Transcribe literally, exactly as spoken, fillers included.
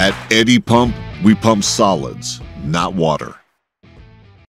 At EDDY Pump, we pump solids, not water.